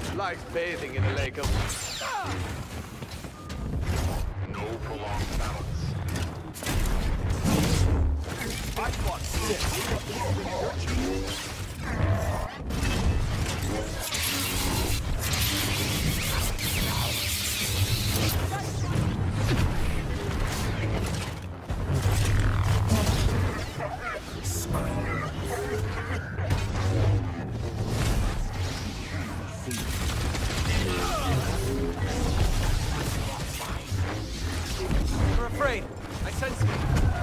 Like bathing in a lake of... No prolonged battles. I fought sick. You're afraid. I sense it.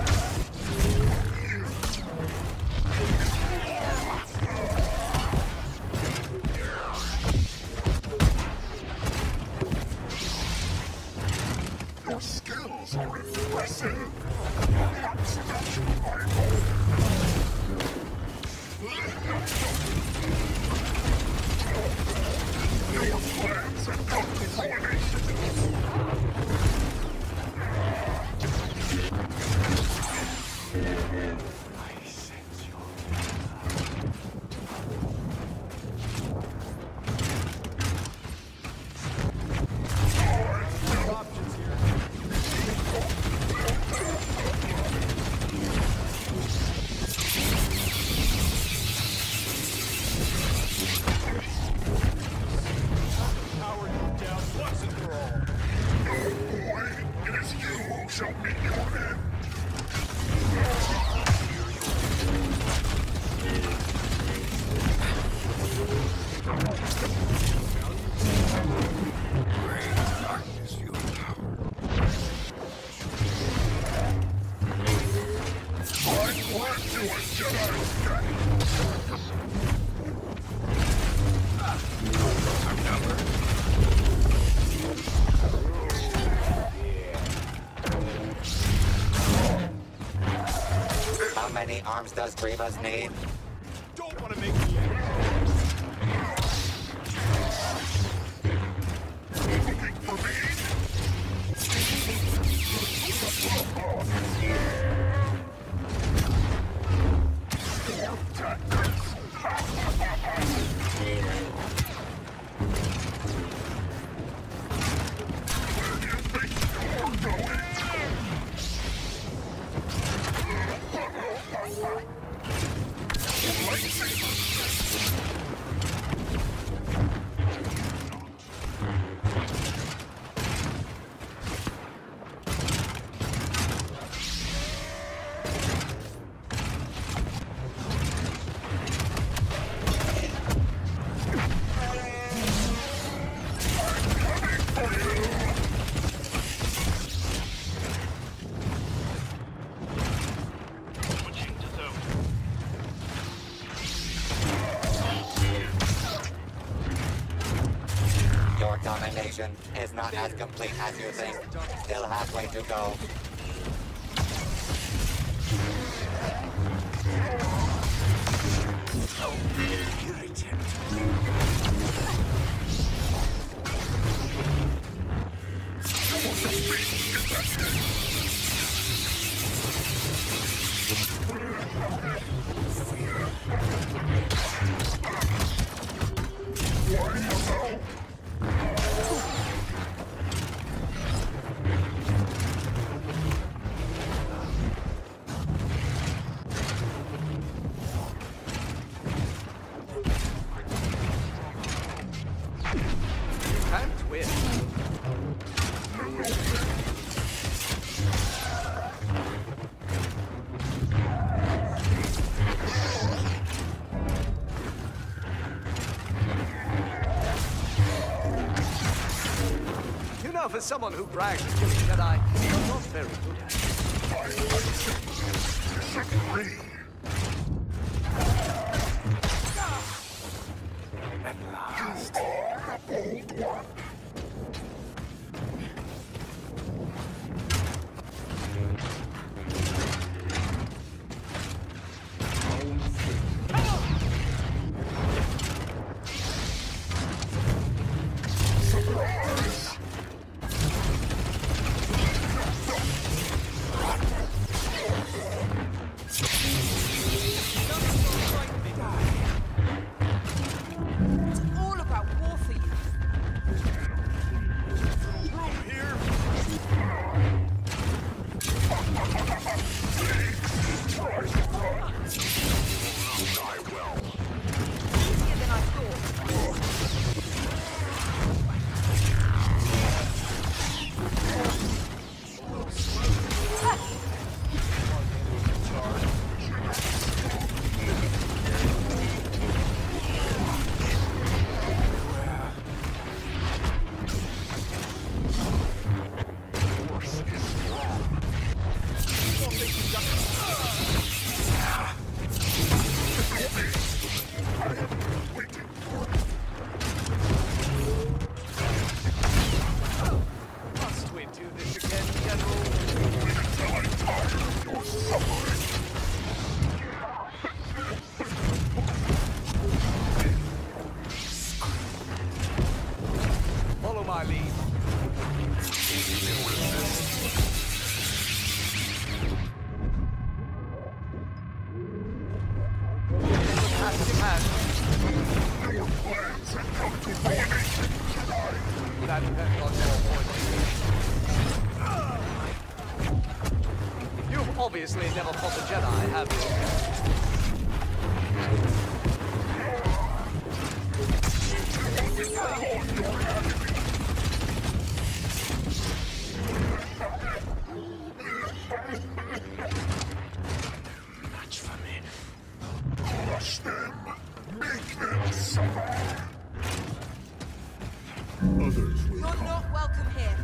Your skills are impressive. Your plans have come to fruition. I sense your... options here. Power you down once and for all. Boy, it is you who shall meet your end. How many arms does Grievous need? Don't want to make me angry. Looking for me? Your domination is not as complete as you think. Still halfway to go. Can't win. You know, for someone who brags of killing Jedi, you're not very good at it. At last. It's all about war for you. I mean. Fantastic hand. Your plans have come to ruination, Jedi. That depends on your point of view. You've obviously never fought a Jedi, have you? Much for me. Crush them. Make them suffer. Others will You're come. not welcome here.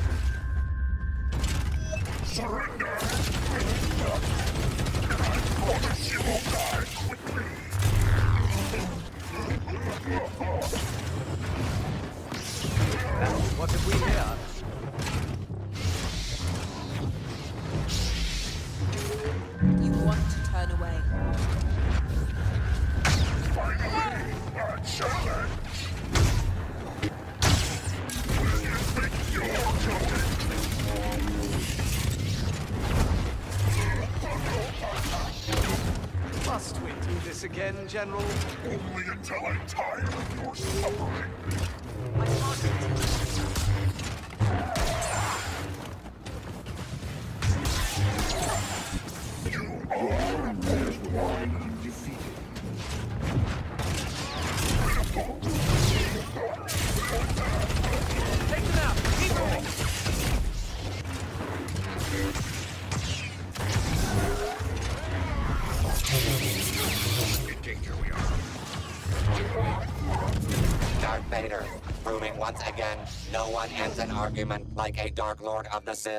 Surrender. I promise you will die quickly. Well, what did we hear? You want to turn away. Finally, a challenge. Will you think you're joking? Must we do this again, General? Only until I'm tired of your suffering. My target. You are as one undefeated. Take them out! Keep moving! In danger we are. Darth Vader, proving once again, no one ends an argument like a Dark Lord of the Sith.